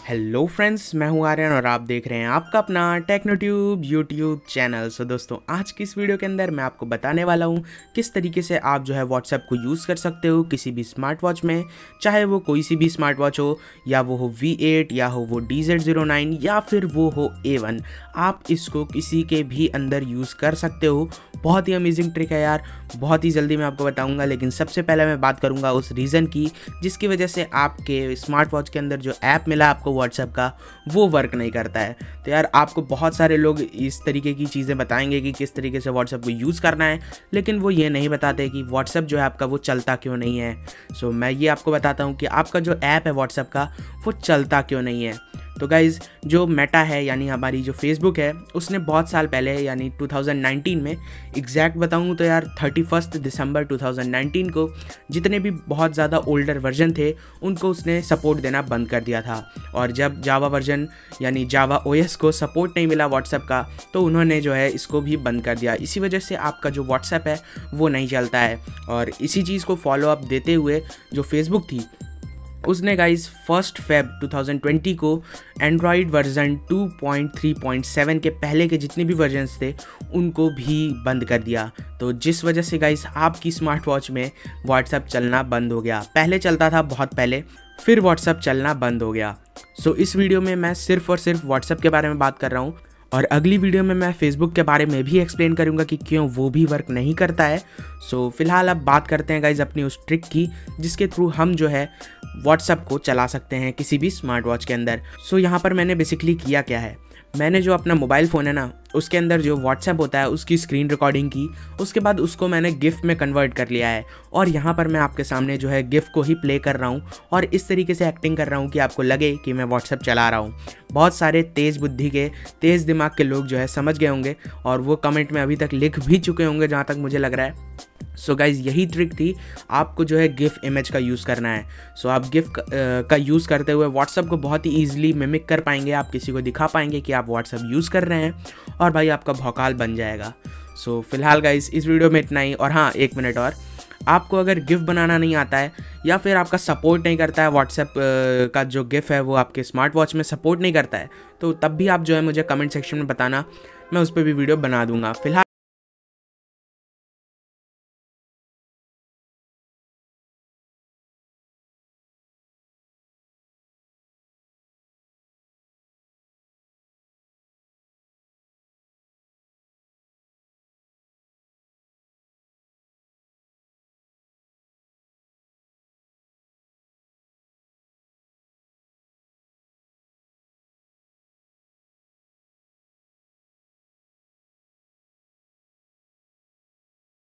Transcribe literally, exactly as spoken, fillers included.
Hello friends, मैं हूं आर्यन और आप देख रहे हैं आपका अपना टेक्नोट्यूब यूट्यूब चैनल। सो दोस्तों, आज की इस वीडियो के अंदर मैं आपको बताने वाला हूं किस तरीके से आप जो है व्हाट्सएप को यूज़ कर सकते हो किसी भी स्मार्ट वॉच में, चाहे वो कोई सी भी स्मार्ट वॉच हो, या वो हो वी एट, या हो वो डी जेड ज़ीरो नाइन, या फिर वो हो ए वन। आप इसको किसी के भी अंदर यूज़ कर सकते हो। बहुत ही अमेजिंग ट्रिक है यार, बहुत ही जल्दी मैं आपको बताऊंगा। लेकिन सबसे पहले मैं बात करूंगा उस रीज़न की जिसकी वजह से आपके स्मार्ट वॉच के अंदर जो ऐप मिला आपको व्हाट्सएप का, वो वर्क नहीं करता है। तो यार, आपको बहुत सारे लोग इस तरीके की चीज़ें बताएंगे कि किस तरीके से व्हाट्सएप को यूज़ करना है, लेकिन वो ये नहीं बताते कि व्हाट्सएप जो है आपका वो चलता क्यों नहीं है। सो मैं ये आपको बताता हूँ कि आपका जो ऐप है व्हाट्सएप का, वो चलता क्यों नहीं है। तो गाइज़, जो मेटा है यानी हमारी जो फेसबुक है, उसने बहुत साल पहले यानी टू थाउजेंड नाइनटीन में, एग्जैक्ट बताऊँ तो यार thirty first December two thousand nineteen को जितने भी बहुत ज़्यादा ओल्डर वर्जन थे उनको उसने सपोर्ट देना बंद कर दिया था। और जब जावा वर्जन यानी जावा ओएस को सपोर्ट नहीं मिला व्हाट्सएप का, तो उन्होंने जो है इसको भी बंद कर दिया। इसी वजह से आपका जो व्हाट्सएप है वो नहीं चलता है। और इसी चीज़ को फॉलो अप देते हुए जो फेसबुक थी, उसने guys first Feb two thousand twenty को Android version two point three point seven के पहले के जितने भी वर्जन्स थे उनको भी बंद कर दिया। तो जिस वजह से गाइस आपकी स्मार्ट वॉच में व्हाट्सएप चलना बंद हो गया। पहले चलता था बहुत पहले, फिर व्हाट्सएप चलना बंद हो गया। सो इस वीडियो में मैं सिर्फ और सिर्फ व्हाट्सएप के बारे में बात कर रहा हूँ, और अगली वीडियो में मैं फेसबुक के बारे में भी एक्सप्लेन करूंगा कि क्यों वो भी वर्क नहीं करता है। सो फिलहाल अब बात करते हैं गाइज अपनी उस ट्रिक की जिसके थ्रू हम जो है व्हाट्सएप को चला सकते हैं किसी भी स्मार्ट वॉच के अंदर। सो यहाँ पर मैंने बेसिकली किया क्या है, मैंने जो अपना मोबाइल फ़ोन है ना, उसके अंदर जो व्हाट्सएप होता है उसकी स्क्रीन रिकॉर्डिंग की, उसके बाद उसको मैंने गिफ में कन्वर्ट कर लिया है। और यहाँ पर मैं आपके सामने जो है गिफ को ही प्ले कर रहा हूँ और इस तरीके से एक्टिंग कर रहा हूँ कि आपको लगे कि मैं व्हाट्सएप चला रहा हूँ। बहुत सारे तेज़ बुद्धि के, तेज़ दिमाग के लोग जो है समझ गए होंगे और वो कमेंट में अभी तक लिख भी चुके होंगे जहाँ तक मुझे लग रहा है। सो गाइज़, यही ट्रिक थी, आपको जो है गिफ इमेज का यूज़ करना है। सो so, आप गिफ का, का यूज़ करते हुए व्हाट्सएप को बहुत ही ईजिली मिमिक कर पाएंगे। आप किसी को दिखा पाएंगे कि आप व्हाट्सएप यूज़ कर रहे हैं और भाई आपका भौकाल बन जाएगा। सो so, फिलहाल गाइज़ इस वीडियो में इतना ही। और हाँ, एक मिनट और, आपको अगर गिफ बनाना नहीं आता है या फिर आपका सपोर्ट नहीं करता है व्हाट्सएप का जो गिफ है वो आपके स्मार्ट वॉच में सपोर्ट नहीं करता है, तो तब भी आप जो है मुझे कमेंट सेक्शन में बताना, मैं उस पर भी वीडियो बना दूंगा। फिलहाल